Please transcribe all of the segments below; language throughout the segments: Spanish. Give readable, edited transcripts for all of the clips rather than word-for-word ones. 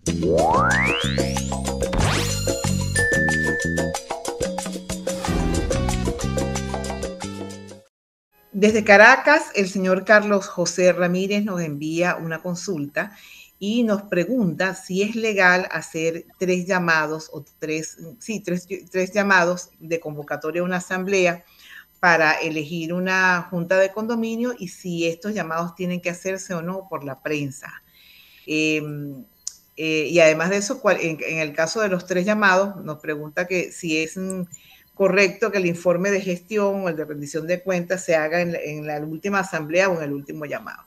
Desde Caracas, el señor Carlos José Ramírez nos envía una consulta y nos pregunta si es legal hacer tres llamados o tres llamados de convocatoria a una asamblea para elegir una junta de condominio y si estos llamados tienen que hacerse o no por la prensa. Y además de eso, en el caso de los tres llamados, nos pregunta que si es correcto que el informe de gestión o el de rendición de cuentas se haga en la última asamblea o en el último llamado.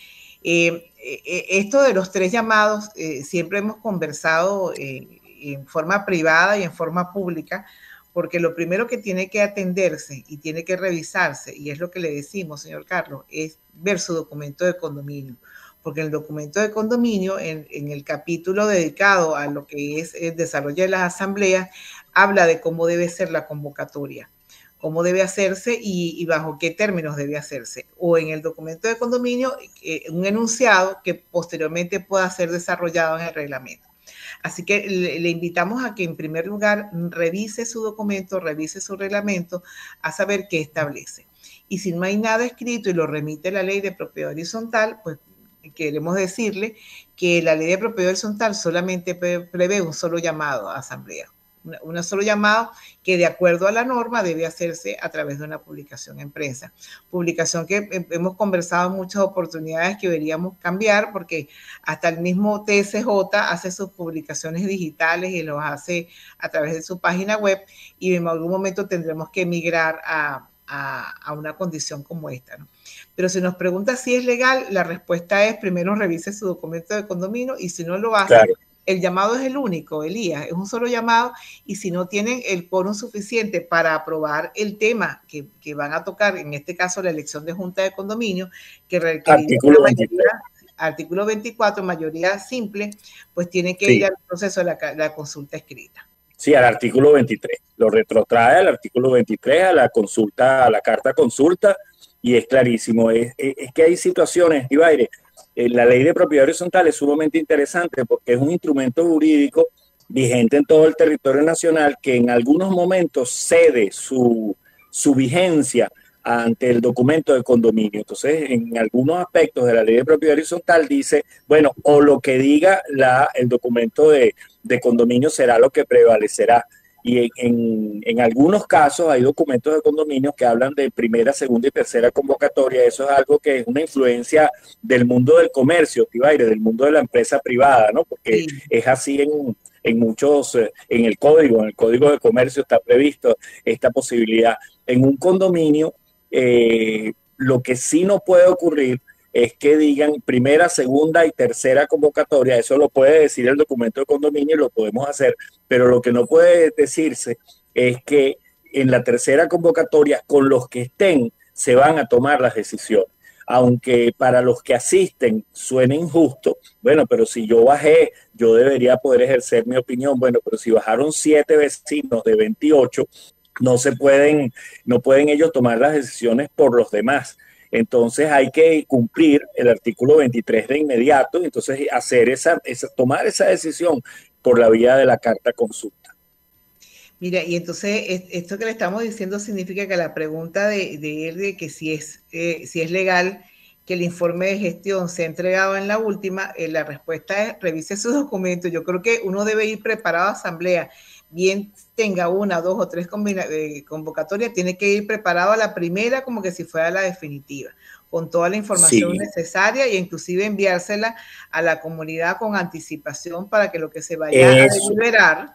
Esto de los tres llamados, siempre hemos conversado en forma privada y en forma pública, porque lo primero que tiene que atenderse y tiene que revisarse, y es lo que le decimos, señor Carlos, es ver su documento de condominio. Porque el documento de condominio, en el capítulo dedicado a lo que es el desarrollo de las asambleas, habla de cómo debe ser la convocatoria, cómo debe hacerse y bajo qué términos debe hacerse. O en el documento de condominio, un enunciado que posteriormente pueda ser desarrollado en el reglamento. Así que le invitamos a que en primer lugar revise su documento, revise su reglamento, a saber qué establece. Y si no hay nada escrito y lo remite la ley de propiedad horizontal, pues queremos decirle que la ley de propiedad horizontal solamente prevé un solo llamado a asamblea. Un solo llamado que de acuerdo a la norma debe hacerse a través de una publicación en prensa. Publicación que hemos conversado en muchas oportunidades que deberíamos cambiar porque hasta el mismo TSJ hace sus publicaciones digitales y los hace a través de su página web y en algún momento tendremos que migrar a una condición como esta, ¿no? Pero si nos pregunta si es legal, la respuesta es primero revise su documento de condominio y si no lo hace, claro, el llamado es el único, Elías, es un solo llamado y si no tienen el quórum suficiente para aprobar el tema que van a tocar, en este caso la elección de junta de condominio, que requiere artículo 24, mayoría simple, pues tiene que ir al proceso de la consulta escrita. Sí, al artículo 23. Lo retrotrae al artículo 23, a la consulta, a la carta consulta, y es clarísimo. Es que hay situaciones, Ibaire, la ley de propiedad horizontal es sumamente interesante porque es un instrumento jurídico vigente en todo el territorio nacional que en algunos momentos cede su vigencia ante el documento de condominio. Entonces, en algunos aspectos de la ley de propiedad horizontal dice, bueno, o lo que diga el documento de condominio será lo que prevalecerá. Y en algunos casos hay documentos de condominio que hablan de primera, segunda y tercera convocatoria. Eso es algo que es una influencia del mundo del comercio, Tibaire, del mundo de la empresa privada, ¿no? Porque sí, es así en muchos, en el código de comercio está previsto esta posibilidad. En un condominio, lo que sí no puede ocurrir es que digan primera, segunda y tercera convocatoria. Eso lo puede decir el documento de condominio y lo podemos hacer, pero lo que no puede decirse es que en la tercera convocatoria con los que estén se van a tomar las decisiones. Aunque para los que asisten suene injusto, bueno, pero si yo bajé, yo debería poder ejercer mi opinión. Bueno, pero si bajaron 7 vecinos de 28, no pueden ellos tomar las decisiones por los demás. Entonces hay que cumplir el artículo 23 de inmediato, entonces hacer tomar esa decisión por la vía de la carta consulta. Mira, y entonces esto que le estamos diciendo significa que la pregunta de él de que si es legal que el informe de gestión sea entregado en la última, la respuesta es revise sus documentos. Yo creo que uno debe ir preparado a asamblea, bien tenga una, dos o tres convocatorias, tiene que ir preparado a la primera como que si fuera la definitiva, con toda la información necesaria e inclusive enviársela a la comunidad con anticipación para que lo que se vaya a deliberar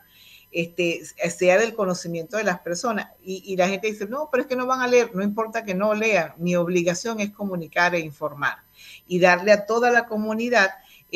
sea del conocimiento de las personas. Y la gente dice, no, pero es que no van a leer. No importa que no lean, mi obligación es comunicar e informar y darle a toda la comunidad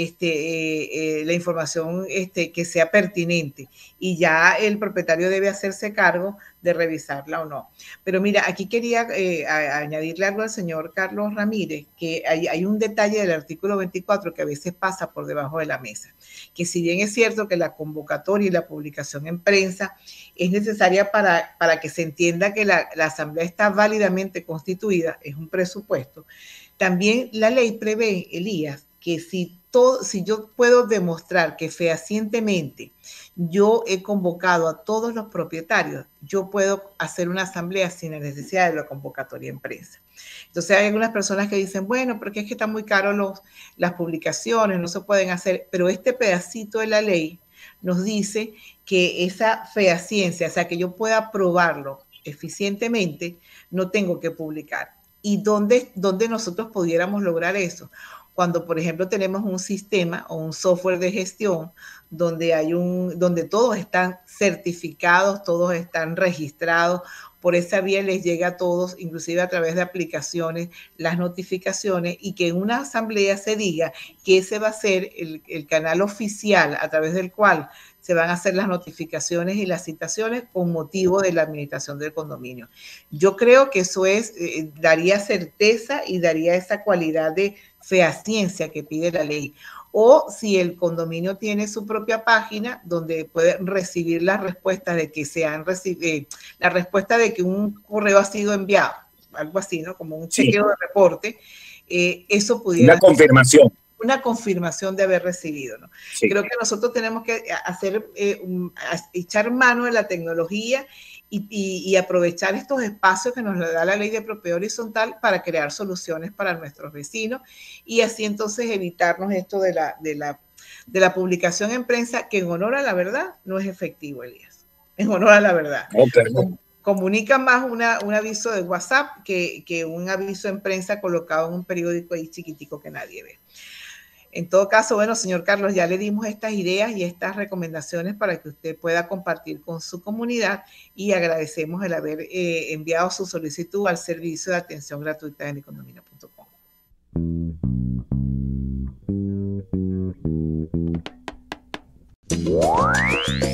la información que sea pertinente y ya el propietario debe hacerse cargo de revisarla o no. Pero mira, aquí quería añadirle algo al señor Carlos Ramírez, que hay un detalle del artículo 24 que a veces pasa por debajo de la mesa, que si bien es cierto que la convocatoria y la publicación en prensa es necesaria para que se entienda que la asamblea está válidamente constituida, es un presupuesto, también la ley prevé, Elías, que si yo puedo demostrar que fehacientemente yo he convocado a todos los propietarios, yo puedo hacer una asamblea sin la necesidad de la convocatoria en prensa. Entonces hay algunas personas que dicen, bueno, porque es que están muy caros las publicaciones, no se pueden hacer, pero este pedacito de la ley nos dice que esa fehaciencia, o sea, que yo pueda probarlo eficientemente, no tengo que publicar. ¿Y dónde nosotros pudiéramos lograr eso? Cuando, por ejemplo, tenemos un sistema o un software de gestión donde todos están certificados, todos están registrados, por esa vía les llega a todos, inclusive a través de aplicaciones, las notificaciones, y que en una asamblea se diga que ese va a ser el canal oficial a través del cual se van a hacer las notificaciones y las citaciones con motivo de la administración del condominio. Yo creo que eso daría certeza y daría esa cualidad de fehaciencia que pide la ley. O si el condominio tiene su propia página donde pueden recibir las respuestas de que se han recibido, la respuesta de que un correo ha sido enviado, algo así, ¿no? Como un chequeo de reporte, eso pudiera una confirmación. Una confirmación de haber recibido, ¿no? Sí. Creo que nosotros tenemos que echar mano de la tecnología y aprovechar estos espacios que nos da la ley de propiedad horizontal para crear soluciones para nuestros vecinos y así entonces evitarnos esto de la publicación en prensa, que en honor a la verdad no es efectivo, Elías. En honor a la verdad. Okay. Comunica más un aviso de WhatsApp que un aviso en prensa colocado en un periódico ahí chiquitico que nadie ve. En todo caso, bueno, señor Carlos, ya le dimos estas ideas y estas recomendaciones para que usted pueda compartir con su comunidad y agradecemos el haber enviado su solicitud al servicio de atención gratuita de micondominio.com.